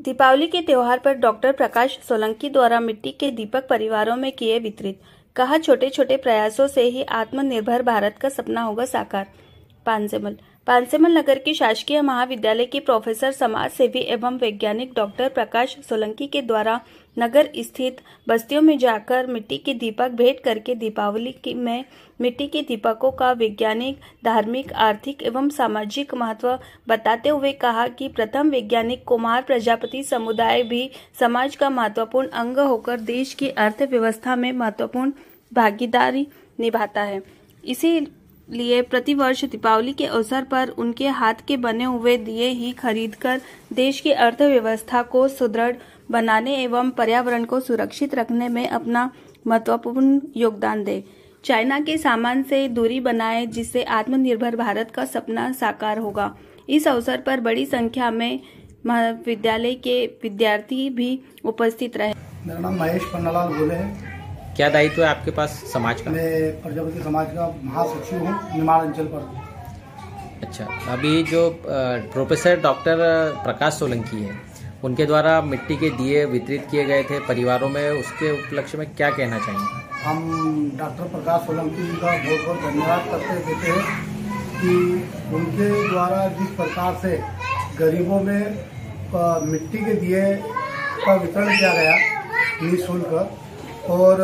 दीपावली के त्योहार पर डॉक्टर प्रकाश सोलंकी द्वारा मिट्टी के दीपक परिवारों में किए वितरित। कहा, छोटे छोटे प्रयासों से ही आत्मनिर्भर भारत का सपना होगा साकार। पांसेमल नगर की शासकीय महाविद्यालय की प्रोफेसर, समाज सेवी एवं वैज्ञानिक डॉक्टर प्रकाश सोलंकी के द्वारा नगर स्थित बस्तियों में जाकर मिट्टी के दीपक भेंट करके दीपावली में मिट्टी के दीपकों का वैज्ञानिक, धार्मिक, आर्थिक एवं सामाजिक महत्व बताते हुए कहा कि प्रथम वैज्ञानिक कुमार प्रजापति समुदाय भी समाज का महत्वपूर्ण अंग होकर देश की अर्थव्यवस्था में महत्वपूर्ण भागीदारी निभाता है। इसीलिए प्रतिवर्ष दीपावली के अवसर पर उनके हाथ के बने हुए दिए ही खरीदकर देश की अर्थव्यवस्था को सुदृढ़ बनाने एवं पर्यावरण को सुरक्षित रखने में अपना महत्वपूर्ण योगदान दे। चाइना के सामान से दूरी बनाए, जिससे आत्मनिर्भर भारत का सपना साकार होगा। इस अवसर पर बड़ी संख्या में महाविद्यालय के विद्यार्थी भी उपस्थित रहे। मेरा नाम महेश पन्नालाल बोले हैं। क्या दायित्व है आपके पास समाज का? मैं प्रजापति समाज का महासचिव हूँ निमाड़ अंचल पर। अच्छा, अभी जो प्रोफेसर डॉक्टर प्रकाश सोलंकी है, उनके द्वारा मिट्टी के दिए वितरित किए गए थे परिवारों में, उसके उपलक्ष्य में क्या कहना चाहेंगे? हम डॉक्टर प्रकाश सोलंकी जी का बहुत बहुत धन्यवाद करते देते हैं कि उनके द्वारा जिस प्रकार से गरीबों में मिट्टी के दिए का वितरण किया गया निःशुल्क, और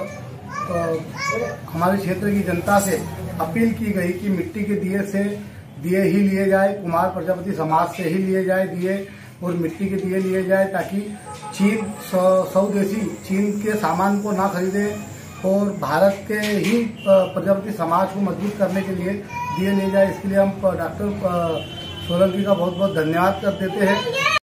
हमारे क्षेत्र की जनता से अपील की गई कि मिट्टी के दिए ही लिए जाए, कुमार प्रजापति समाज से ही लिए जाए दिए और मिट्टी के दिए लिए जाए, ताकि चीन स्वदेशी चीन के सामान को ना खरीदे और भारत के ही प्रजापति समाज को मजबूत करने के लिए दिए ले जाए। इसके लिए हम डॉक्टर सोलंकी का बहुत बहुत धन्यवाद कर देते हैं।